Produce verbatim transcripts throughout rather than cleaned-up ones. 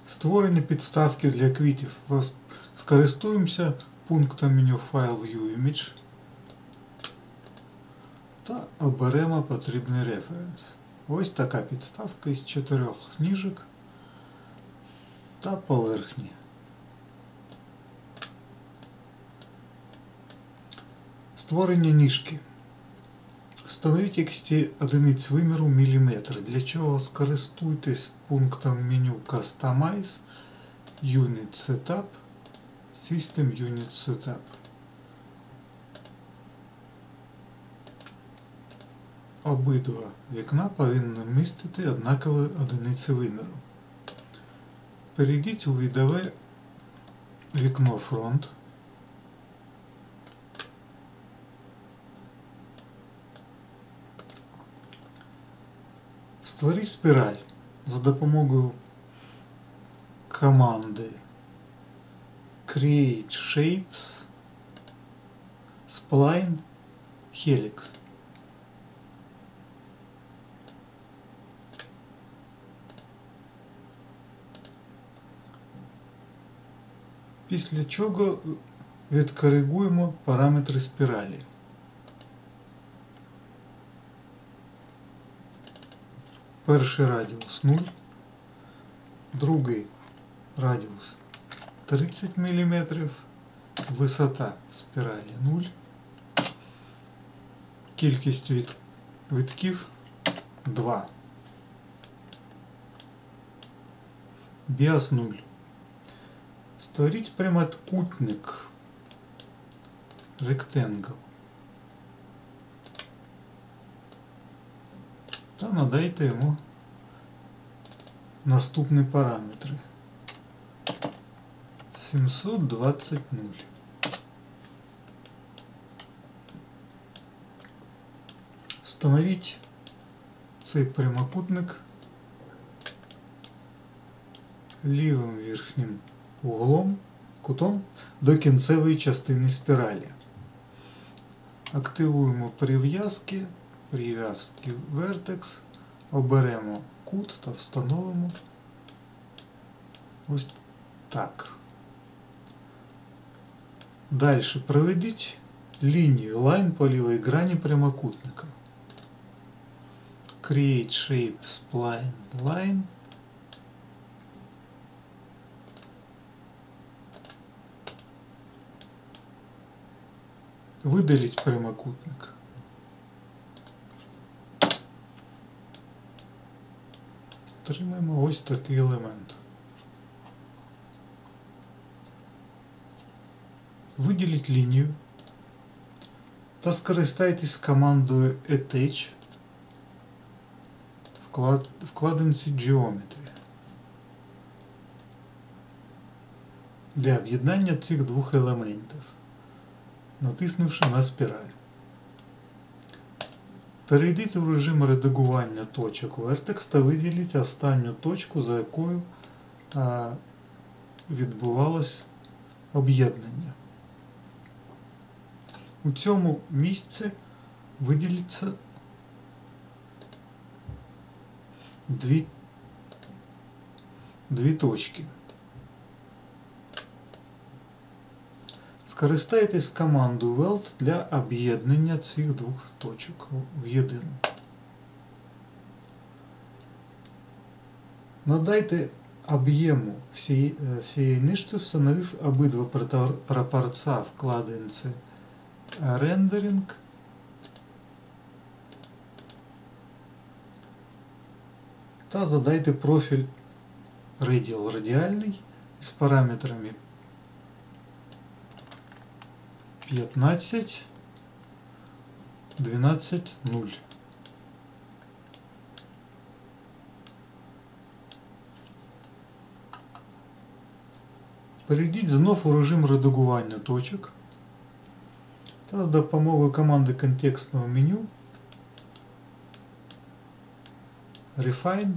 Створення підставки для квітів. Скористуємося пунктом меню File View Image та оберемо потрібний референс. Ось така підставка із чотирьох ніжок та поверхні. Створення ніжки. Встановіть ікс ті одиниць виміру міліметр. Для чого скористуйтесь пунктом меню Customize, Unit Setup, System Unit Setup. Обидва вікна повинні містити однакові одиниці виміру. Перейдіть у видове вікно Front. Створіть спіраль за допомогою команди Create Shapes, Spline, Helix. Після чого відкоригуємо параметри спіралі. Перший радіус нуль, другий радіус тридцять міліметрів, висота спіралі нуль, кількість від, витків два, біас нуль. Створіть прямокутник Rectangle та надайте йому наступні параметри. сімсот двадцять нуль. Встановіть цей прямокутник лівим верхнім углом, кутом до кінцевої частини спіралі. Активуємо прив'язки, прив'язки Vertex, оберемо кут та встановимо ось так. Далі проведіть лінію Line по лівій грані прямокутника. Create Shape Spline Line. Видаліть прямокутник. Отримаємо ось такий елемент. Виділіть лінію та скористайтесь командою Attach в вкладинці Geometry для об'єднання цих двох елементів, натиснувши на спіраль. Перейдіть у режим редагування точок Vertex та виділіть останню точку, за якою а, відбувалось об'єднання. У цьому місці виділіться дві, дві точки. Скористайтесь командою Weld для об'єднання цих двох точок в єдину. Надайте об'єму всієї, всієї нижці, встановив обидва прапорця вкладинці Rendering та задайте профіль Radial радіальний з параметрами п'ятнадцять, дванадцять, нуль. Перейдіть знов у режим редагування точок та за допомогою команди контекстного меню Refine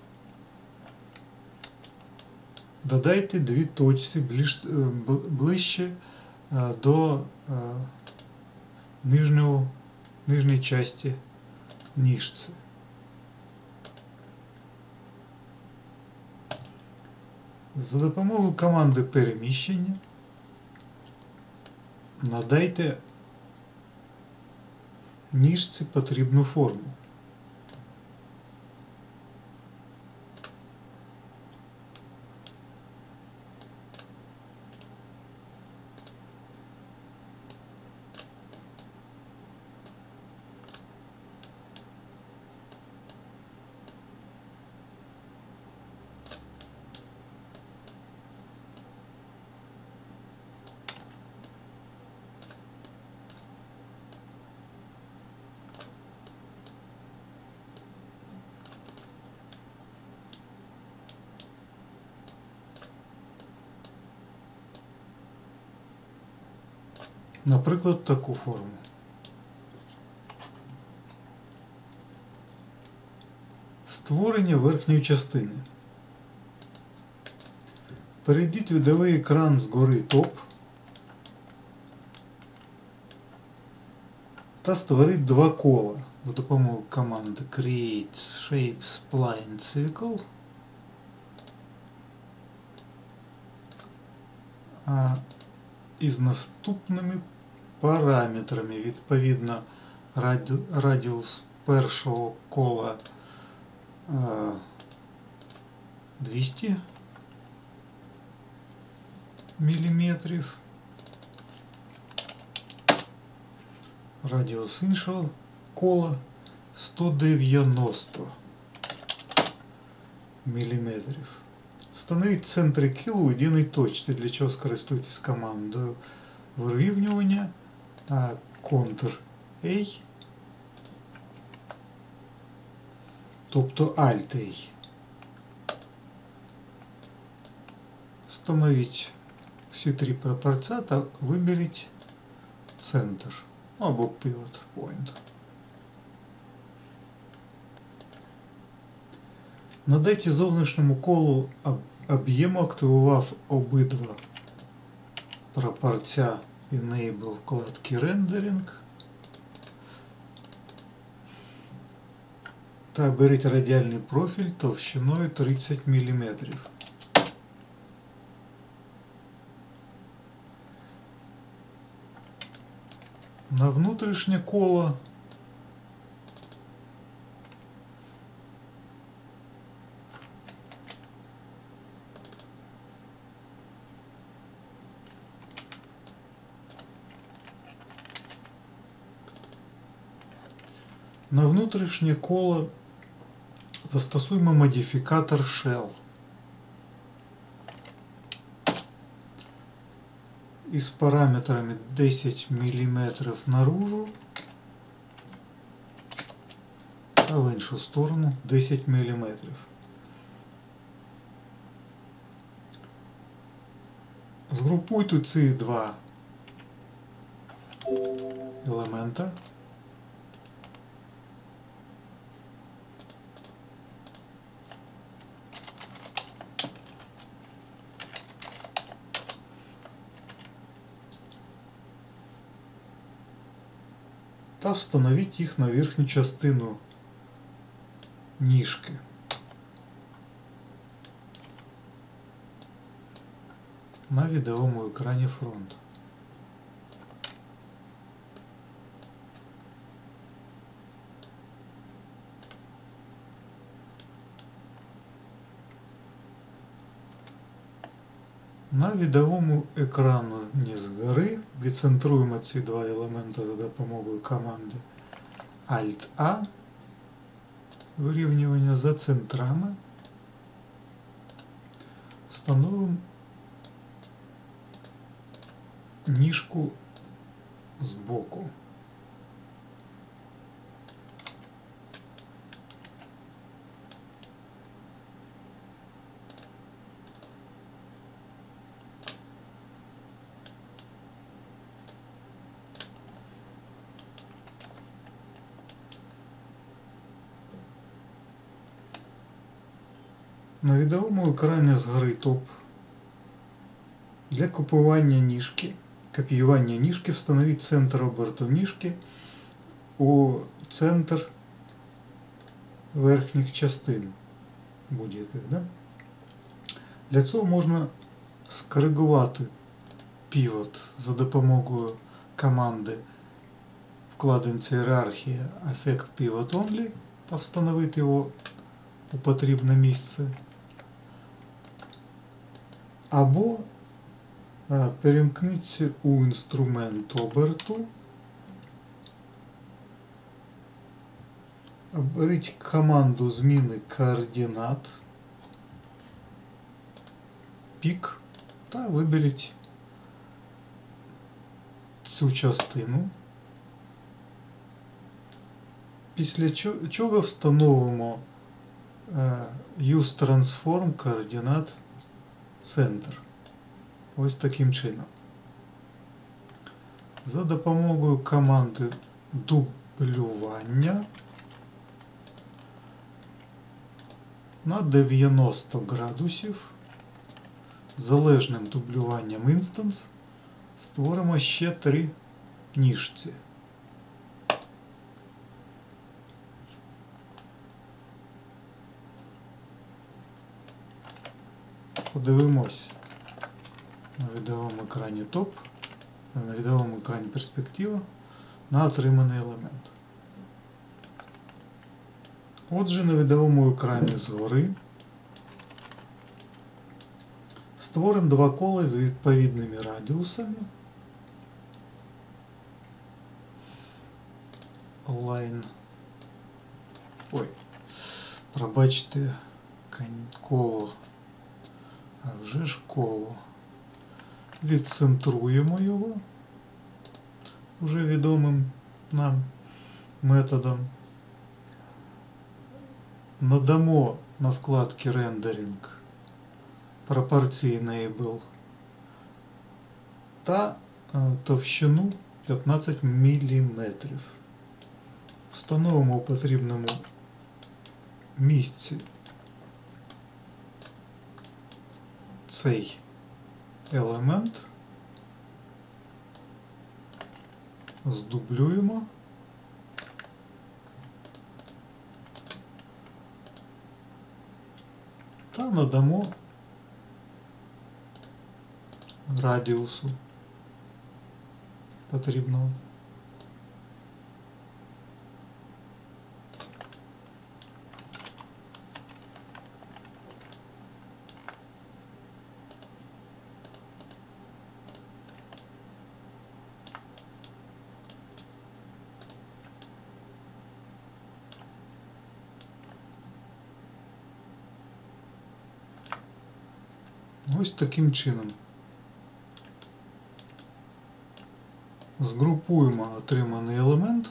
додайте дві точці ближче до нижнього, нижньої частини ніжці. За допомогою команди переміщення надайте ніжці потрібну форму. Наприклад, таку форму. Створення верхньої частини. Перейдіть в видовий екран згори топ та створіть два кола за допомогою команди Create Shape Spline Circle. А із наступними параметрами. Відповідно, раді... радіус першого кола а, двісті міліметрів, радіус іншого кола сто дев'яносто міліметрів. Встановіть центри кіл у єдиній точці, для чого скористуйтесь командою вирівнювання Ctrl-A, тобто Alt-A. Встановіть всі три пропорції та виберіть центр або Pivot Point. Надайте зовнішньому колу об'єму, активував обидва пропорції Enable вкладки Rendering та беріть радіальний профіль товщиною тридцять міліметрів. На внутрішнє коло На внутрішнє коло застосуємо модифікатор Shell. Із параметрами десять міліметрів наружу, а в іншу сторону десять міліметрів. Згрупуйте ці два елемента. Та встановіть їх на верхню частину ніжки. На відеовому екрані фронту. На відеовому екрані згори відцентруємо ці два елементи за допомогою команди Alt-A, вирівнювання за центрами, встановимо ніжку збоку. На відеовому екрані згори топ. Для копіювання ніжки, копіювання ніжки встановіть центр оберту ніжки у центр верхніх частин будь-яких. Да? Для цього можна скоригувати півот за допомогою команди вкладинці ієрархія Affect Pivot Only та встановити його у потрібне місце. Або перемкніться у інструмент оберту, оберіть команду зміни координат, пік та виберіть цю частину. Після чого встановимо Use Transform координат Center. Ось таким чином. За допомогою команди дублювання на дев'яносто градусів залежним дублюванням інстанс створимо ще три ніжці. Подивимось на відеовому екрані топ, на відеовому екрані перспектива на отриманий елемент. Отже, на відеовому екрані згори створимо два кола з відповідними радіусами. Line. Ой, пробачте, коло. А вже ж коло. Відцентруємо його вже відомим нам методом. Надамо на вкладці Rendering пропорції Enable та товщину п'ятнадцять міліметрів. Встановимо у потрібному місці цей елемент, здублюємо та надамо радіусу потрібного. Ось таким чином. Згрупуємо отриманий елемент.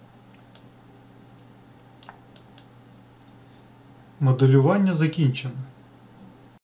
Моделювання закінчено.